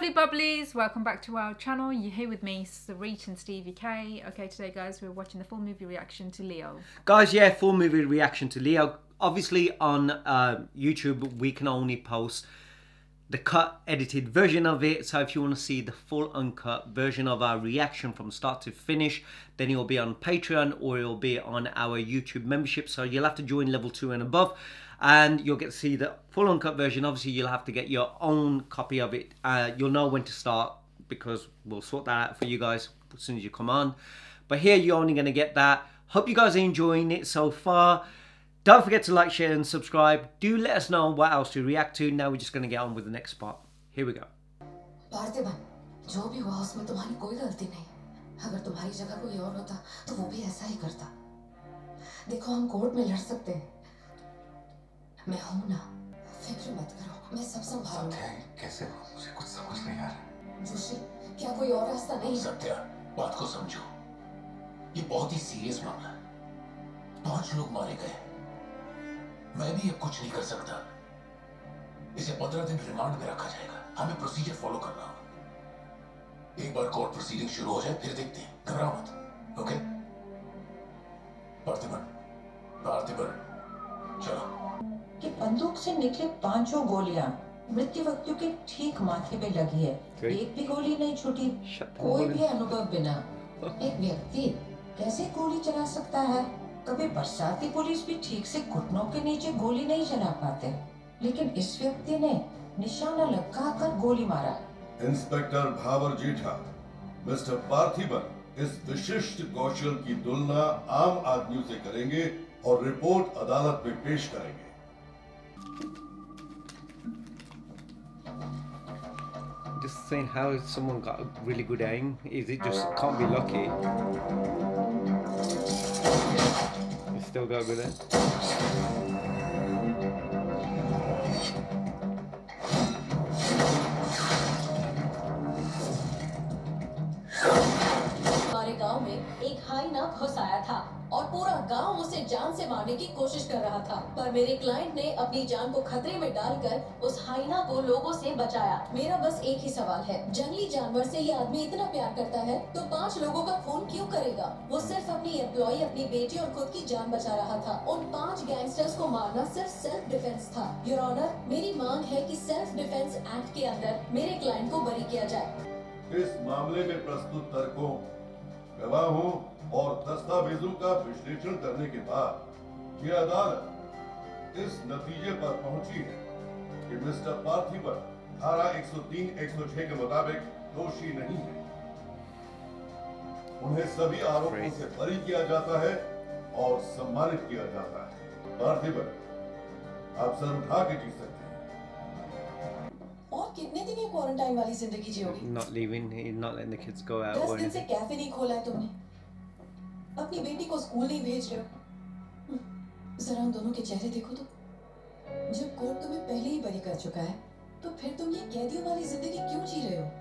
Lovely bubblies, welcome back to our channel. You're here with me, Sarit and Stevie K. Okay, today guys, we're watching the full movie reaction to Leo. Guys, yeah, full movie reaction to Leo. Obviously on YouTube we can only post the cut edited version of it, so if you want to see the full uncut version of our reaction from start to finish, then it'll be on Patreon or it'll be on our YouTube membership. So you'll have to join level 2 and above and you'll get to see the full uncut version. Obviously you'll have to get your own copy of it. You'll know when to start because we'll sort that out for you guys as soon as you come on, but here you're only going to get that. Hope you guys are enjoying it so far. Don't forget to like, share and subscribe. Do let us know what else to react to. Now we're just going to get on with the next part. Here we go. Parthiban, जो भी हुआ उसमें तुम्हारी कोई गलती नहीं। अगर तुम्हारी जगह कोई और होता तो वो भी ऐसा ही करता। देखो हम कोर्ट में लड़ सकते हैं। मैं हूँ ना, फिक्र मत करो, मैं सब संभालूंगा। कैसे हो? मुझे कुछ समझ नहीं आ रहा। जोशी, क्या कोई और रास्ता नहीं? सत्या, बात को समझो। ये बहुत ही सीरियस मामला है। 5 लोग मारे गए। मैं भी अब कुछ नहीं कर सकता। इसे 15 दिन रिमांड में रखा जाएगा। हमें प्रोसीजर फॉलो करना होगा। एक बार कोर्ट प्रोसीडिंग शुरू हो जाए फिर देखते हैं। घबराओ मत, ओके? पार्थिबन, चलो। कि बंदूक से निकले 5 गोलियां मृत्यु व्यक्ति के ठीक माथे पे लगी है। एक भी गोली नहीं छूटी। कोई भी अनुभव बिना एक व्यक्ति कैसे गोली चला सकता है? कभी बरसाती पुलिस भी ठीक से घुटनों के नीचे गोली नहीं चला पाते, लेकिन इस व्यक्ति ने निशाना लगाकर गोली मारा। इंस्पेक्टर भावर जेठा, मिस्टर पार्थिबन इस विशिष्ट कौशल की तुलना आम आदमियों से करेंगे और रिपोर्ट अदालत में पेश करेंगे। Just saying, how has someone got a really good aim? Is it just can't be lucky? You still got good aim. हमारे गांव में एक हाइना घुस आया था और पूरा गांव उसे जान से मारने की कोशिश कर रहा था, पर मेरे क्लाइंट ने अपनी जान को खतरे में डालकर उस हाइना को लोगों से बचाया। मेरा बस एक ही सवाल है, जंगली जानवर से ये आदमी इतना प्यार करता है तो 5 लोगों का खून क्यों करेगा? वो सिर्फ अपनी एम्प्लॉय, अपनी बेटी और खुद की जान बचा रहा था। उन 5 गैंगस्टर्स को मारना सिर्फ सेल्फ डिफेंस था। योर ऑनर, मेरी मांग है कि सेल्फ डिफेंस एक्ट के अंदर मेरे क्लाइंट को बरी किया जाए। इस मामले में प्रस्तुत तर्कों, गवाहों और दस्तावेजों का विश्लेषण करने के बाद ये अदालत इस नतीजे पर पहुंची है कि मिस्टर पार्थिबन धारा 103-106 के मुताबिक दोषी नहीं है। उन्हें सभी आरोपों से बरी किया जाता है और सम्मानित किया जाता है। पार्थिबन, आप सर उठा के जी सकते हैं। और कितने दिन ये क्वारंटाइन वाली जिंदगी जियोगे? Not leaving, he's not letting the kids go out. 10 दिन से कैफे नहीं खोला है तुमने, अपनी बेटी को स्कूल नहीं भेज रहे हो। जरा हम दोनों के चेहरे देखो तो। जब कोर्ट तुम्हें पहले ही बरी कर चुका है तो फिर तुम ये कैदियों वाली जिंदगी क्यों जी रहे हो?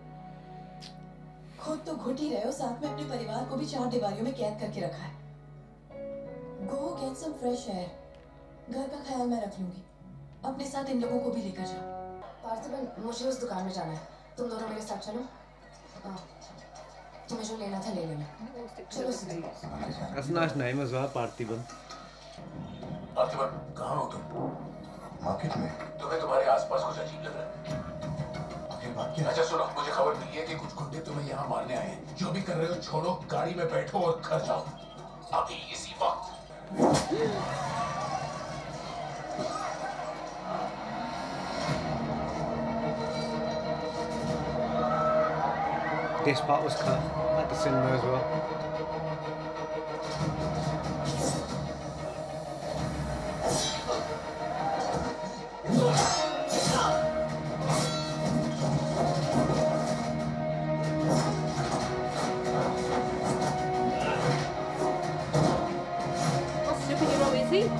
खुद तो घुट ही रहे हो, साथ में अपने परिवार को भी 4 दीवारियों में कैद करके रखा है। Go get some fresh air. घर का ख्याल मैं रख लूंगी, अपने साथ इन लोगों को भी लेकर जाओ। पार्थिबन, मुझे उस दुकान में जाना है, तुम दोनों मेरे साथ चलो। तुम्हें जो लेना था ले लेना। चलो सीधे। That's a nice name as well, Parthiban. Parthiban, कहाँ हो तुम? मार्केट में। तुम्हें तुम्हारे आसपास कुछ अजीब लग रहा है। आखिर बात क्या? अच्छा सुनो, मुझे खबर मिली है कि कुछ गुंडे तुम्हें यहाँ मारने आए हैं। जो भी कर रहे हो छोड़ो, गाड़ी में बैठो और घर जाओ अभी इसी वक्त। This part was cut at the cinema as well. What superhero is he?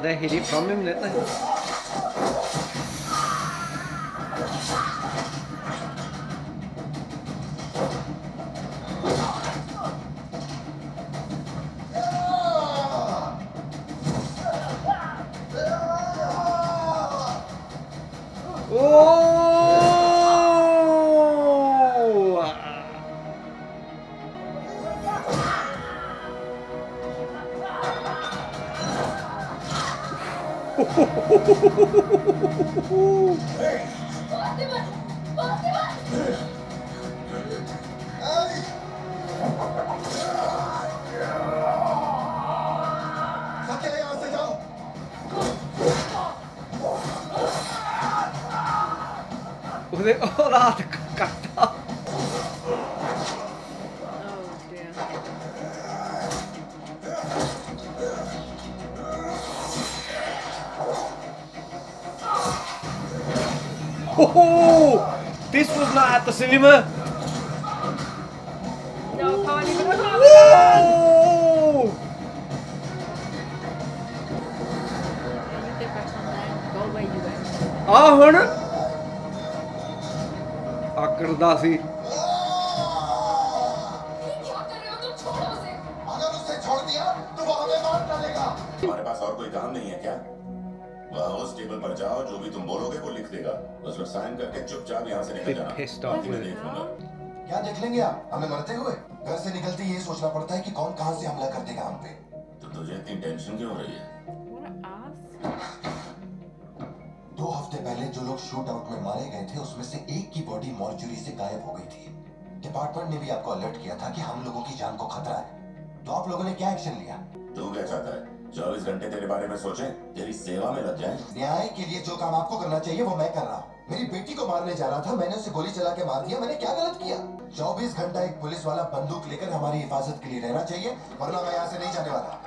they hid it from him, didn't they? Oh, this was not at the cinema. No, can't even. Whoa! You get back on there. Go where you went. ਹੁਣ ਆਕੜਦਾ ਸੀ। तुम्हारे पास और कोई काम नहीं है क्या? वहाँ उस टेबल पर जाओ, जो भी तुम बोलोगे वो लिख देगा। बस लोग साइन करके चुपचाप यहाँ से निकल जाना। बाकी मैं देख लूंगा। क्या देख लेंगे आप? हमें मरते हुए? घर से निकलते ये सोचना पड़ता है कि कौन कहाँ से हमला कर देगा हम पे। तो तुझे इतनी टेंशन क्यों हो रही है? 2 हफ्ते पहले जो लोग शूट आउट में मारे गए थे, उसमें से एक की बॉडी मॉर्चुरी से गायब हो गई थी। डिपार्टमेंट ने भी आपको अलर्ट किया था कि हम लोगों की जान को खतरा है। तो आप लोगों ने क्या एक्शन लिया? तू क्या चाहता है? 24 घंटे तेरे बारे में सोचे, तेरी सेवा में लग जाए। न्याय के लिए जो काम आपको करना चाहिए वो मैं कर रहा हूँ। मेरी बेटी को मारने जा रहा था, मैंने उसे गोली चला के मार दिया। मैंने क्या गलत किया? 24 घंटा एक पुलिस वाला बंदूक लेकर हमारी हिफाजत के लिए रहना चाहिए, वरना मैं यहाँ से नहीं जाने वाला।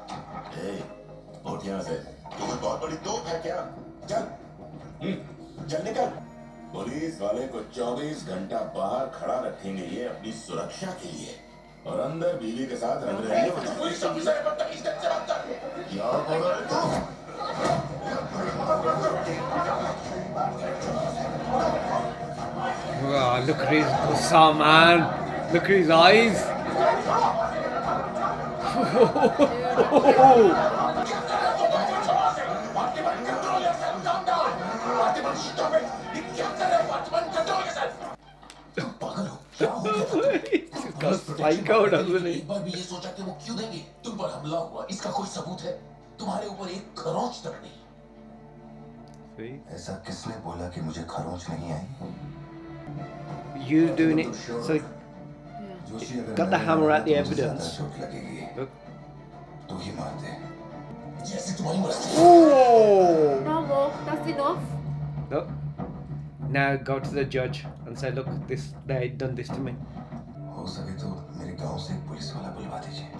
उठ यहाँ से। तू कोई बहुत बड़ी तोप है क्या? चल, चल निकल। पुलिस वाले को 24 घंटा बाहर खड़ा रखेंगे ये अपनी सुरक्षा के लिए, और अंदर बीवी के साथ रंग रहेंगे। पुलिस ऑफिसर है, बदतमीज ढंग से बात कर। क्या बोल रहे तू? Wow, look at his gussa, man. Look at his eyes. Psycho, doesn't he? एक बार भी ये सोचा कि वो क्यों देंगे? तुम पर हमला हुआ, इसका कोई सबूत है? तुम्हारे ऊपर एक खरोंच तक नहीं। ऐसा किसने बोला कि मुझे खरोंच नहीं आई? You doing it? So got the hammer at the evidence. Look. तू ही मार दे। जैसे तुम्हारी मर्जी। Oh! No more. That's enough. Look. Now go to the judge and say, look, they done this to me. हो सके तो मेरे गांव से एक पुलिस वाला बुलवा दीजिए।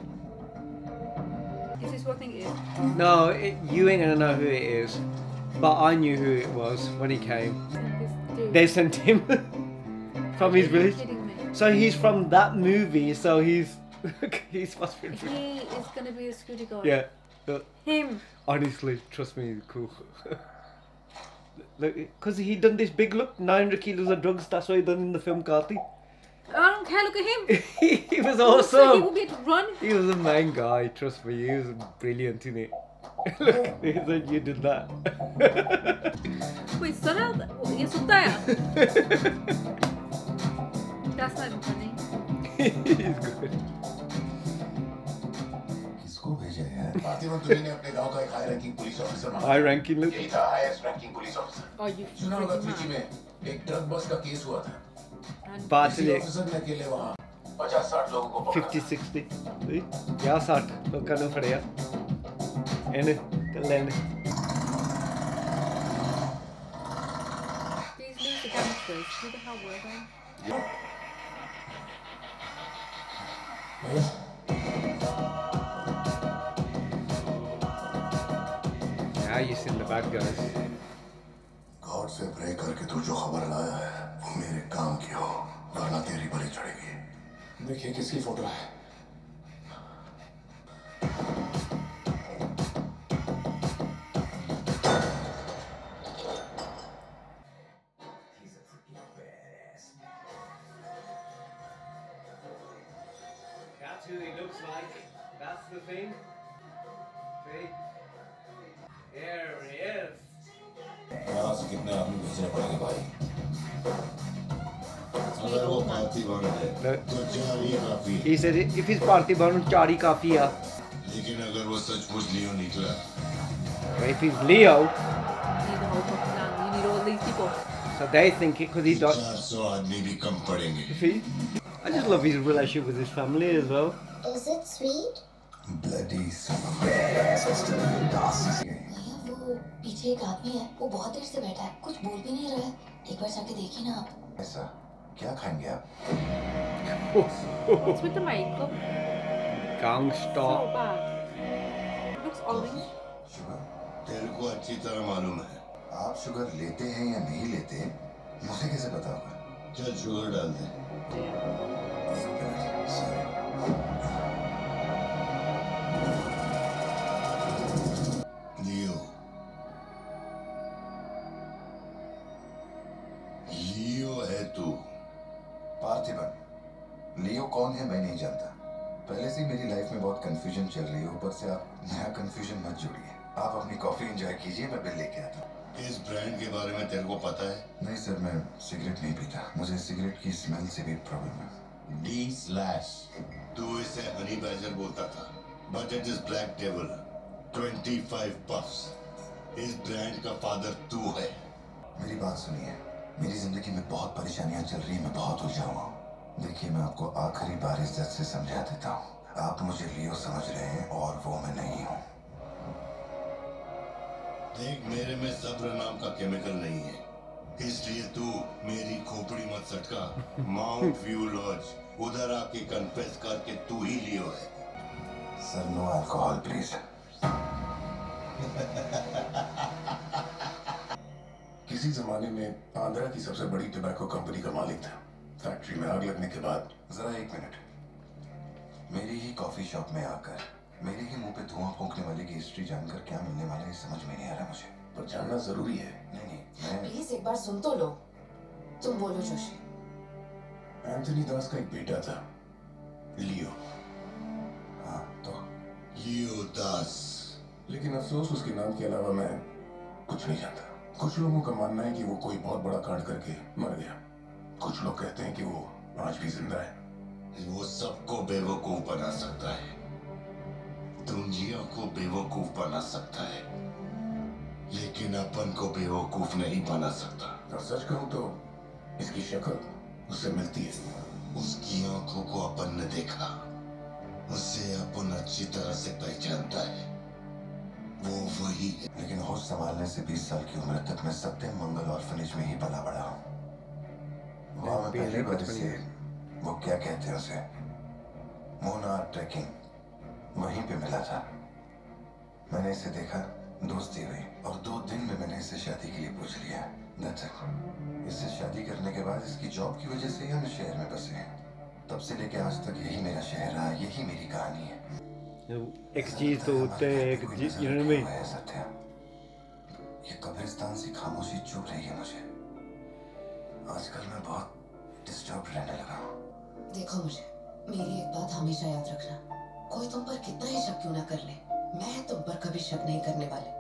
Is this what thing is? No, you ain't gonna know who it is, but I knew who it was when he came. This dude. They sent him from his Are you village. kidding me? So he's from that movie. So he's supposed to be. He is gonna be a security guard. Yeah. Look, Him. honestly, trust me, he's cool. Look, because he done this big look, 900 kilos of drugs. That's what he done in the film Carthy. I don't care. Look at him. He was So he awesome. will be able to run. He was the main guy. Trust me, he was brilliant in it. Look, he said you did that. Wait, so now you're so there. That's not even funny. He's good. किसको भेजा यार? पार्थिवन तुझे ने अपने गांव का एक high ranking police officer माना। High ranking look. यही था highest ranking police officer. Oh, you सुना होगा freaking त्रिची mad. में एक ड्रग बस का केस हुआ था। And But इसी ऑफिसर ने अकेले वहाँ 50-60 लोगों को पकड़ा। 50-60. See? Yeah, 60. Look at him for there. Ene, Kalene. these lose the gangsters. Who the hell were they? Now you seen the bad guys. God से प्रे करके तू जो खबर लाया है वो मेरे काम की हो, वरना तेरी बलि चढ़ेगी। देखिए किसकी फोटो है। who it looks like. That's the thing. See? There he is. यहाँ से कितने आदमी भेजने पड़ेंगे भाई? अगर वो पार्टी बन है तो 4 ही काफी है। He said if his party burn 4 ही काफी है। लेकिन अगर वो सचमुच लियो निकला, If he's Leo, You need the whole fucking gang. You need all these people. so they think it because he died. 400 आदमी भी कम पड़ेंगे। See? I just love his relationship with his family as well. Is it sweet? Bloody son of a भैया वो पीछे एक आदमी है, वो बहुत देर से बैठा है, कुछ बोल भी नहीं रहा है। एक बार जाके देखिए ना आप। ऐसा क्या खाएंगे आप? What's with the makeup? Gangster. So bad. It looks orange. Sugar? तेरे को अच्छी तरह मालूम है। आप शुगर लेते हैं या नहीं लेते मुझे कैसे पता होगा? चल शुगर डाल दे। Sorry. लियो, लियो है तू। पार्थिबन, लियो कौन है मैं नहीं जानता। पहले से ही मेरी लाइफ में बहुत कंफ्यूजन चल रही है, ऊपर से आप नया कंफ्यूजन मत जोड़िए। आप अपनी कॉफी एंजॉय कीजिए, मैं बिल लेके आता हूँ। इस ब्रांड के बारे में तेरे को पता है? नहीं सर, मैं सिगरेट नहीं पीता, मुझे सिगरेट की स्मेल से भी प्रॉब्लम है। D/, तू इसे हनी बैजर बोलता था, but it is black devil. 25 puffs. इस ब्रांड का फादर तू है। मेरी बात सुनिए, मेरी जिंदगी में बहुत परेशानियां चल रही हैं, मैं बहुत उलझा हुआ हूँ। देखिए मैं आपको आखिरी बार इज्जत से समझा देता हूँ, आप मुझे लियो समझ रहे हैं और वो मैं नहीं हूँ। देख, मेरे में सब्र नाम का केमिकल नहीं है, इसलिए तू मेरी खोपड़ी मत सटका। माउंट व्यू लॉज, उधर आके कन्फेस करके तू ही लियो है। Sir no alcohol please. किसी जमाने में आंध्रा की सबसे बड़ी टोबैको कंपनी का मालिक था। फैक्ट्री में आग लगने के बाद जरा एक मिनट, मेरी ही कॉफी शॉप में आकर मेरे ही मुंह पे धुआं फूंकने वाले की हिस्ट्री जानकर क्या मिलने वाला है समझ में नहीं आ रहा मुझे। पर जानना जरूरी है। नहीं मैं प्लीज एक बार सुन तो लो। तुम बोलो जोशी। एंथनी दास का एक बेटा था, लियो। हाँ तो लियो दास। लेकिन अफसोस उसके नाम के अलावा मैं कुछ नहीं जानता। कुछ लोगों का मानना है कि वो कोई बहुत बड़ा कांड करके मर गया, कुछ लोग कहते हैं कि वो आज भी जिंदा है। वो सबको बेवकूफ बना सकता है, दुनिया को बेवकूफ बना सकता है, लेकिन अपन को बेवकूफ नहीं बना सकता। और सच कहूं तो इसकी शक्ल उससे मिलती है। उसकी आंखों को अपन ने देखा, उसे अपन अच्छी तरह से पहचानता है, वो वही है। लेकिन होश संभालने से 20 साल की उम्र तक मैं सत्यम मंगल ऑर्फनेज में ही पला बड़ा हूँ। वहाँ मैं पहली बार से वो क्या कहते हैं उसे, मोनार ट्रैकिंग, वहीं पे मिला था। मैंने इसे देखा, दोस्ती हुई और 2 दिन में मैंने इसे शादी के लिए पूछ लिया। That's it. इससे शादी करने के बाद इसकी जॉब की वजह से हम शहर में बसे हैं। तब से लेके आज तक यही मेरा शहर रहा, यही मेरी कहानी है। एक चीज तो होते है, एक चीज, you know what I mean? है सत्या, ये कब्रिस्तान सी खामोशी चुभ रही है मुझे। आजकल मैं बहुत डिस्टर्ब रहने लगा हूँ। देखो मुझे, मेरी एक बात हमेशा याद रखना, कोई तुम पर कितना ही शक क्यों ना कर ले, मैं तुम पर कभी शक नहीं करने वाली।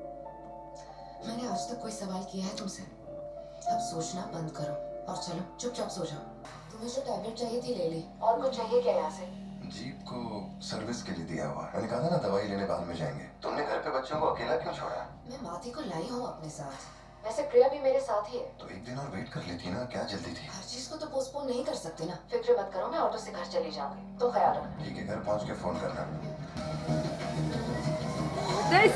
मैंने आज तक कोई सवाल किया है तुमसे? अब सोचना बंद करो और चलो चुपचाप सो जाओ। तुम्हें जो टैबलेट चाहिए थी ले ली, और कुछ चाहिए क्या यहाँ से? जीप को सर्विस के लिए दिया हुआ। मैंने कहा था ना दवाई लेने बाद में जाएंगे। तुमने घर पे बच्चों को अकेला क्यों छोड़ा? मैं माथी को लाई हूँ अपने साथ, वैसे प्रिया भी मेरे साथ ही है। तो एक दिन और वेट कर लेती ना, क्या जल्दी थी? हर चीज को तो पोस्टपोन नहीं कर सकते ना। फिक्र मत करो, मैं ऑटो से घर चली जाऊंगी, तो ख्याल रखना। ठीक है, घर पहुंच के फोन करना। This.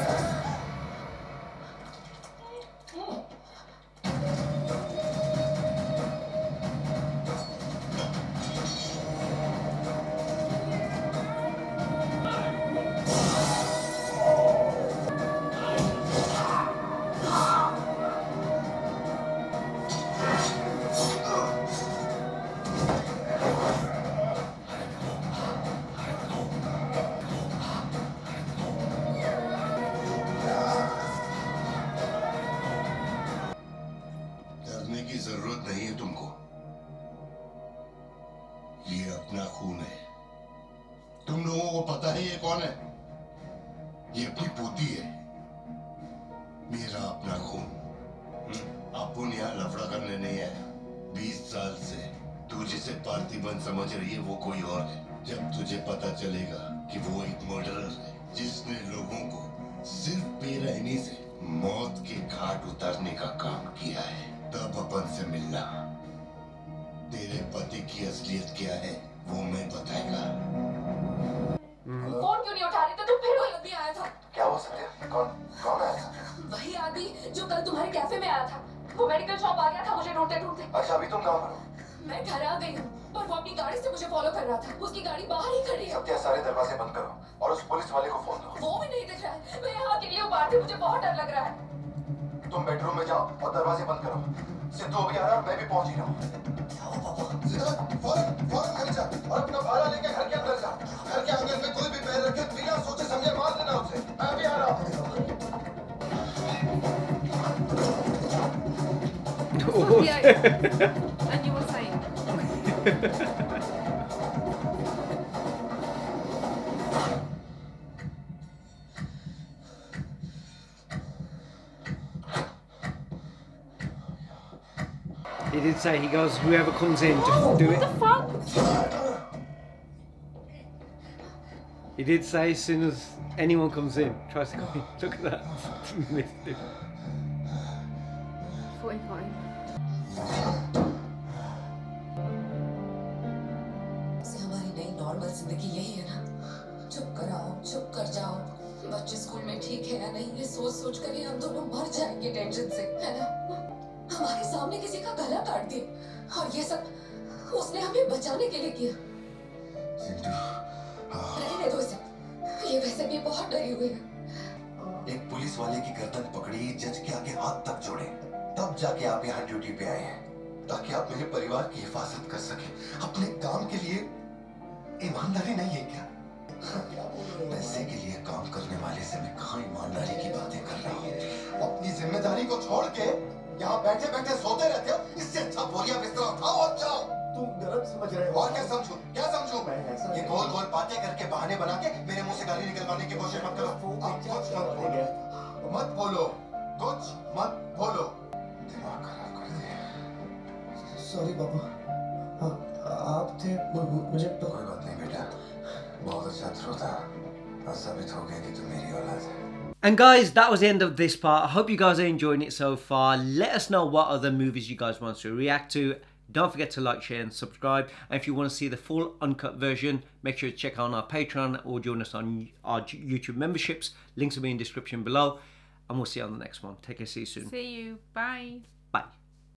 डरने की जरूरत नहीं है तुमको, ये अपना खून है, तुम लोगों को पता है ये कौन है? ये अपनी पोती है, मेरा अपना खून। अपुन यहाँ लफड़ा करने नहीं है। 20 साल से तू जिसे पार्थिबन समझ रही है वो कोई और है। जब तुझे पता चलेगा कि वो एक मर्डरर है जिसने लोगों को सिर्फ बेरहमी से मौत के घाट उतारने का काम किया है, तब अपन से मिलना। तेरे पति की असलियत क्या है वो मैं बताएगा। फोन क्यों नहीं उठा रही? तो तुम फिर वही आदमी आया था। क्या हो सकता है? कौन आया था? वही आदमी जो कल तुम्हारे कैफे में आया था। वो मेडिकल शॉप आ गया था मुझे ढूंढते ढूंढते। अच्छा, अभी तुम कहाँ पर हो? मैं घर आ गई हूँ, पर वो अपनी गाड़ी से मुझे फॉलो कर रहा था। उसकी गाड़ी बाहर ही खड़ी है। सत्या, सारे दरवाजे बंद करो और उस पुलिस वाले को फोन दो। वो भी नहीं दिख रहा है। मैं यहाँ अकेली हूँ बाहर से, मुझे बहुत डर लग रहा है। तुम बेडरूम में जाओ और दरवाजे बंद करो। सिद्धू अभी आ रहा है, मैं भी पहुंच ही रहा हूँ। फौरन घर जा और अपना भाला लेके घर के अंदर जा। घर के आंगन में कोई भी पैर रखे बिना सोचे समझे मार देना उसे। मैं अभी आ रहा हूँ। And you were saying. He did say, he goes, whoever comes in, just do it. What the fuck? He did say, as soon as anyone comes in, tries to come in. Look at that. Missed it. 45. हमारी नई normal जिंदगी यही है ना? चुप कर आओ, चुप कर जाओ। बच्चे स्कूल में ठीक है या नहीं, ये सोच सोच कर ही हम दोनों मर जाएंगे टेंशन से, है ना? हमारे सामने किसी का गला काट दिया और ये सब उसने हमें बचाने के लिए किया। रहने दो इसे, ये वैसे भी बहुत डरी हुई है। एक पुलिस वाले की गर्दन पकड़ी, जज के आगे हाथ तक जोड़े, तब जाके आप यहाँ ड्यूटी पे आए हैं, ताकि आप मेरे परिवार की हिफाजत कर सके। अपने काम के लिए ईमानदारी नहीं है क्या? पैसे के लिए काम करने वाले से मैं कहाँ ईमानदारी की बातें कर रहा हूँ? अपनी जिम्मेदारी को छोड़ के यहाँ बैठे बैठे सोते रहते हो। इससे अच्छा बोरिया बिस्तर उठाओ और जाओ। तुम गलत समझ रहे हो। और क्या समझूं? क्या समझूं? ये गोल गोल बातें करके बहाने बना के मेरे मुंह से गाली निकलवाने की कोशिश मत करो। आप कुछ मत बोलो, मत बोलो, कुछ मत बोलो। दिमाग खराब कर दिया। सॉरी पापा, आप थे मुझे तो। कोई बात नहीं बेटा, बहुत अच्छा थ्रो था। आज साबित हो गया कि तुम मेरी औलाद है। And guys, that was the end of this part. I hope you guys are enjoying it so far. Let us know what other movies you guys want us to react to. Don't forget to like, share and subscribe. And if you want to see the full uncut version, make sure to check out our Patreon or join us on our YouTube memberships. Links will be in the description below. And we'll see you on the next one. Take care, see you soon. See you. Bye. Bye.